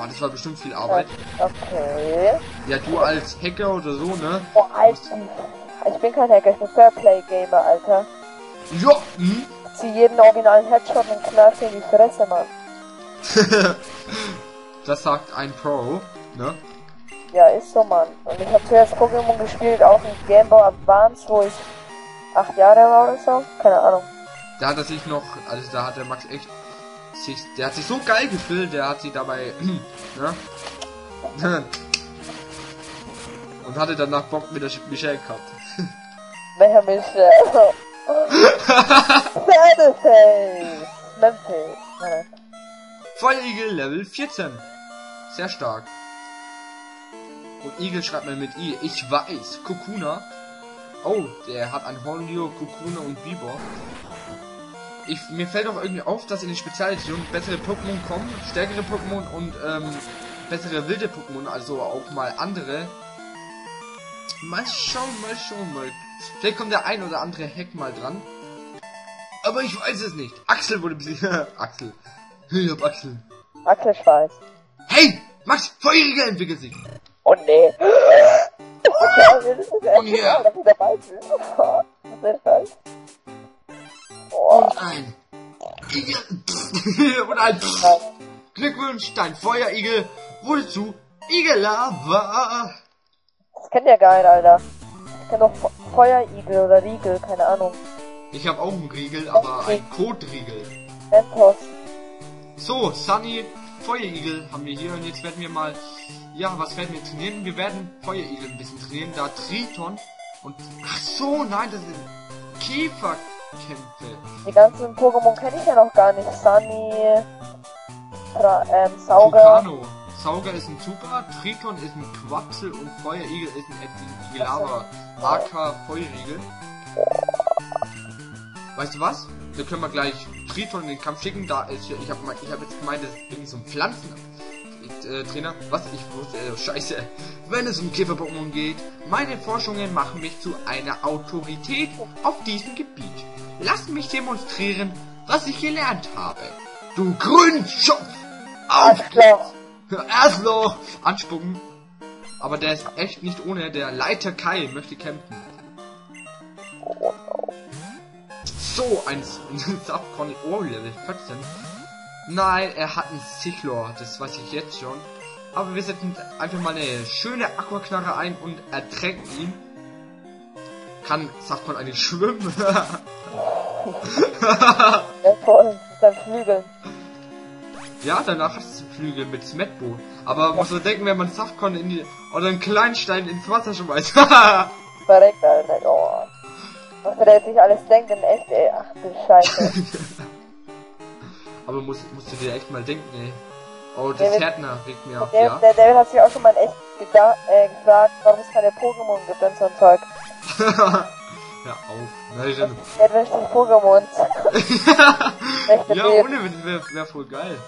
Boah, das war bestimmt viel Arbeit. Okay. Ja, du als Hacker oder so, ne? Boah, Alter. Ich bin kein Hacker, ich bin Fairplay-Gamer, Alter. Ja, Ich zieh jeden originalen Headshot und knall in die Fresse, Mann. Das sagt ein Pro, ne? Ja, ist so, Mann. Und ich habe zuerst Pokémon gespielt, auch in Game Boy Advance, wo ich 8 Jahre war oder so. Keine Ahnung. Da hat er sich noch, also da hat der Max echt der hat sich so geil gefühlt, der hat sie dabei, ne? Und hatte danach Bock mit der Michelle gehabt. Welcher Michelle? Battleface! Memphis. Nein. Feuerigel Level 14. Sehr stark. Und Igel schreibt man mit I. Ich weiß. Kokuna. Oh, der hat ein Hornlio, Kokuna und Bibor. Mir fällt auch irgendwie auf, dass in den Spezialeditionen bessere Pokémon kommen, stärkere Pokémon und bessere wilde Pokémon, also auch mal andere. Mal schauen. Vielleicht kommt der ein oder andere Hack mal dran. Aber ich weiß es nicht. Axel wurde besiegt. Axel. Ich hab Axel. Axel Schweiß. Hey! Max, Feuerigel entwickelt sich! Oh nee. Oh yeah. Dass ich dabei bin. Das ist scheiße. Und ein Igel. Und ein Glückwunsch, dein Feuerigel wurde zu Igellava. Das kennt ihr gar nicht, Alter. Ich kenn doch Feuerigel oder Riegel, keine Ahnung. Ich habe auch einen Riegel, aber ein Kotriegel. Mentos. So, Sunny, Feuerigel haben wir hier und jetzt werden wir mal, ja, was werden wir trainieren? Wir werden Feuerigel ein bisschen trainieren, da Triton und, ach so, nein, das sind Käferkämpfe. Die ganzen Pokémon kenne ich ja noch gar nicht. Sunny, Sauger. Vulcano. Sauger ist ein Super, Triton ist ein Quapsel und Feuerigel ist ein Igelava. AK Feuerigel. Weißt du was? Wir können wir gleich Triton in den Kampf schicken. Da ist ich habe jetzt gemeint, das ist irgendwie so ein Pflanzen Trainer. Was? Ich wusste, scheiße. Wenn es um Käfer-Pokémon geht, meine Forschungen machen mich zu einer Autorität auf diesem Gebiet. Lass mich demonstrieren, was ich gelernt habe. Du Grünschopf! Arschloch! Arschloch! Anspucken. Aber der ist echt nicht ohne. Der Leiter Kai möchte campen. So, ein Subcon oh, Level 14. Nein, er hat einen Sichlor, das weiß ich jetzt schon. Aber wir setzen einfach mal eine schöne Aquaknarre ein und ertränken ihn. Kann Subcon eigentlich schwimmen? Ja, toll, sein Flügel. Ja, danach hat es Flügel mit Smetbo. Aber muss man denken, wenn man Subcon in die oder einen Kleinstein ins Wasser schmeißt. Verreckt, Alter. Oh. Was der jetzt nicht alles denkt, in echt, ey. Ach du Scheiße. Aber musst du dir echt mal denken, ey. Oh, das Härtner regt mir auf, der, ja. Der David hat sich auch schon mal in echt gefragt, warum es keine Pokémon gibt und so ein Zeug. Ja, auf. Nein, Der wünscht sich Pokémons. ja, ohne Witz wär voll geil.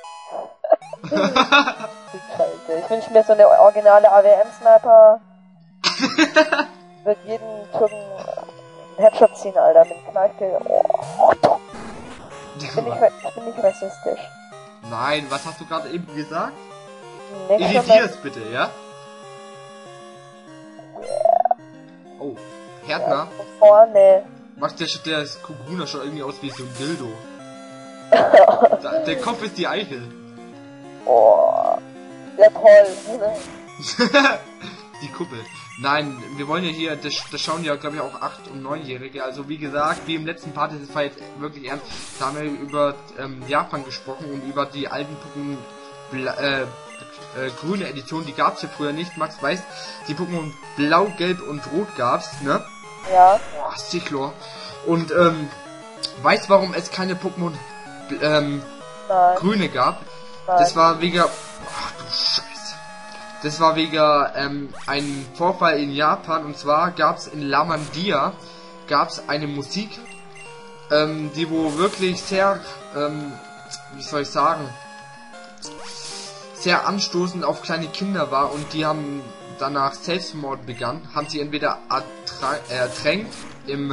Scheiße. Ich wünsche mir so eine originale AWM-Sniper. Wird jeden Türken einen Headshot ziehen, Alter, mit dem Knallkill. Oh. Ich bin nicht rassistisch. Nein, was hast du gerade eben gesagt? Nicht Editier's bitte, ja? Oh, Härtner? Ja, vorne. Macht der Kuguna schon irgendwie aus wie so ein Dildo. Der Kopf ist die Eichel. Oh. Ja, toll. Die Kuppel. Nein, wir wollen ja hier, das schauen ja, glaube ich, auch 8- und 9-Jährige. Also wie gesagt, wie im letzten Part, das war jetzt wirklich ernst, da haben wir über Japan gesprochen und über die alten Pokémon grüne Edition, die gab's ja früher nicht. Max weiß, die Pokémon Blau, Gelb und Rot gab's, ne? Ja. Boah, Sichlor. Und weißt warum es keine Pokémon grüne gab? Nein. Das war wegen... Ach du Scheiße. Das war wegen einem Vorfall in Japan, und zwar gab es in Lamandia eine Musik, die wo wirklich sehr, wie soll ich sagen, sehr anstoßend auf kleine Kinder war, und die haben danach Selbstmord begangen, haben sie entweder ertränkt in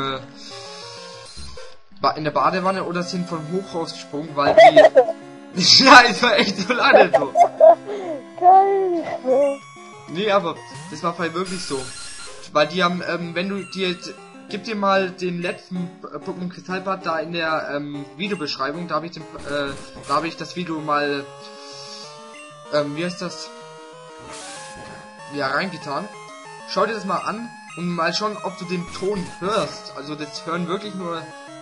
der Badewanne oder sind von Hochhaus gesprungen, weil die... Ja, es war echt so lange so. Geil. Nee, aber das war halt wirklich so. Weil die haben, wenn du dir... Gib dir mal den letzten Pokémon Kristallbad da in der Videobeschreibung. Da habe ich das Video mal... wie heißt das? Ja, reingetan. Schau dir das mal an und mal schauen, ob du den Ton hörst. Also das hören wirklich nur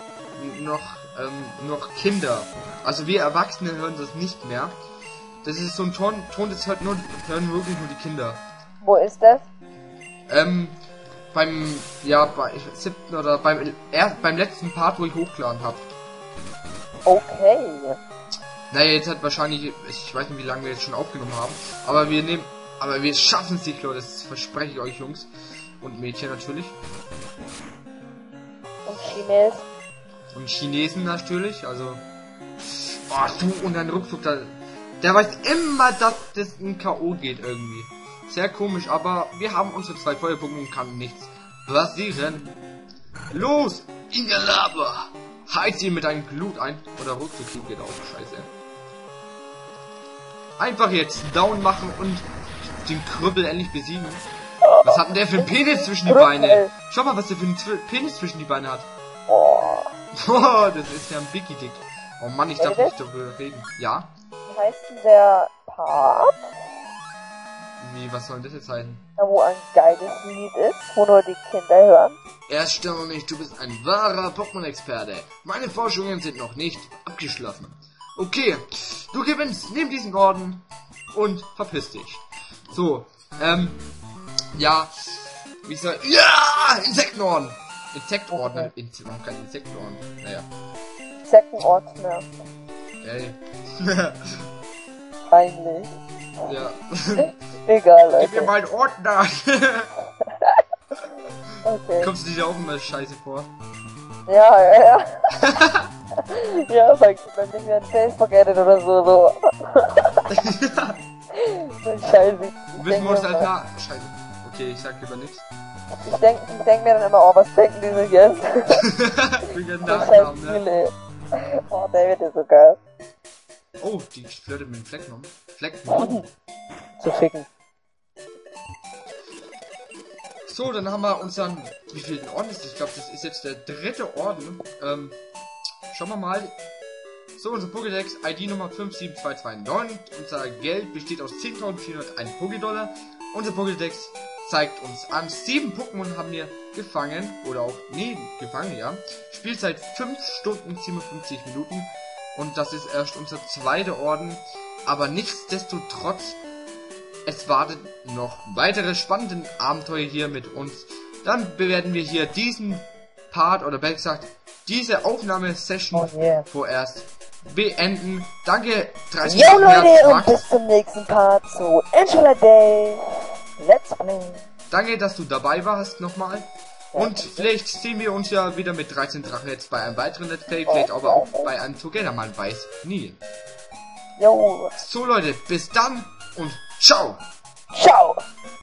noch Kinder. Also wir Erwachsene hören das nicht mehr. Das ist so ein Ton das hören wirklich nur die Kinder. Wo ist das? Beim 7. oder beim letzten Part, wo ich hochgeladen habe. Okay. Naja, jetzt hat wahrscheinlich, ich weiß nicht, wie lange wir jetzt schon aufgenommen haben, aber wir schaffen es nicht, Leute, das verspreche ich euch, Jungs und Mädchen natürlich. Und Chines. Und Chinesen natürlich, also... Oh, du und dein Rückzug, der weiß immer, dass das ein K.O. geht irgendwie. Sehr komisch, aber wir haben unsere 2 Feuer-Pokémon, kann nichts passieren. Los, in der Lava! Heiz ihn mit deinem Glut ein. Oder Rückzug geht auch, scheiße. Einfach jetzt down machen und den Krüppel endlich besiegen. Was hat denn der für einen Penis zwischen die Beine? Schau mal, was der für einen Penis zwischen die Beine hat. Oh, das ist ja ein Biggie Dick. Oh Mann, ich darf nicht darüber reden. Ja? Wie heißt denn der Part? Wie, was soll das jetzt heißen? Da wo ein geiles Lied ist, wo nur die Kinder hören. Erstaunlich, du bist ein wahrer Pokémon-Experte. Meine Forschungen sind noch nicht abgeschlossen. Okay, du gewinnst, nimm diesen Orden und verpiss dich. So, ja, wie soll... Ja! Insektenorden! Insektorden, kein Insektenorden, naja. Insektenordner. Ey. Peinlich. Ja. Egal, Leute. Gib mir meinen Ordner! Okay. Kommst du dir auch immer scheiße vor? Ja. Ja, sag dann nehmen wir ein Facebook-Edit oder so. Scheiße. Wissen wir uns halt klar. Scheiße. Okay, ich sag lieber nichts. Ich denk mir dann immer, oh, was denken die sich jetzt? Wegen Das Nachnamen, heißt, ne? oh, David ist so geil. Oh, die flirtet mit dem Flecknom. Zu ficken. So, dann haben wir unseren... Wie viel Orden ist das? Ich glaube, das ist jetzt der 3. Orden. Schauen wir mal. So, unser Pokédex, ID Nummer 57229. Unser Geld besteht aus 10.401 Pokédollar. Unser Pokédex zeigt uns an, 7 Pokémon haben wir gefangen. Oder auch, nee, gefangen, ja. Spielzeit 5 Stunden 57 Minuten. Und das ist erst unser 2. Orden. Aber nichtsdestotrotz, es wartet noch weitere spannende Abenteuer hier mit uns. Dann werden wir hier diesen Part, oder besser gesagt, diese Aufnahmesession vorerst beenden. Danke, 30 Jo Leute, und bis zum nächsten Part zu Angela Day. Let's play. Danke, dass du dabei warst nochmal. Und vielleicht sehen wir uns ja wieder mit 13 Drachen jetzt bei einem weiteren Let's Play, vielleicht aber auch bei einem Together, man weiß nie. Jo. So Leute, bis dann und ciao! Ciao!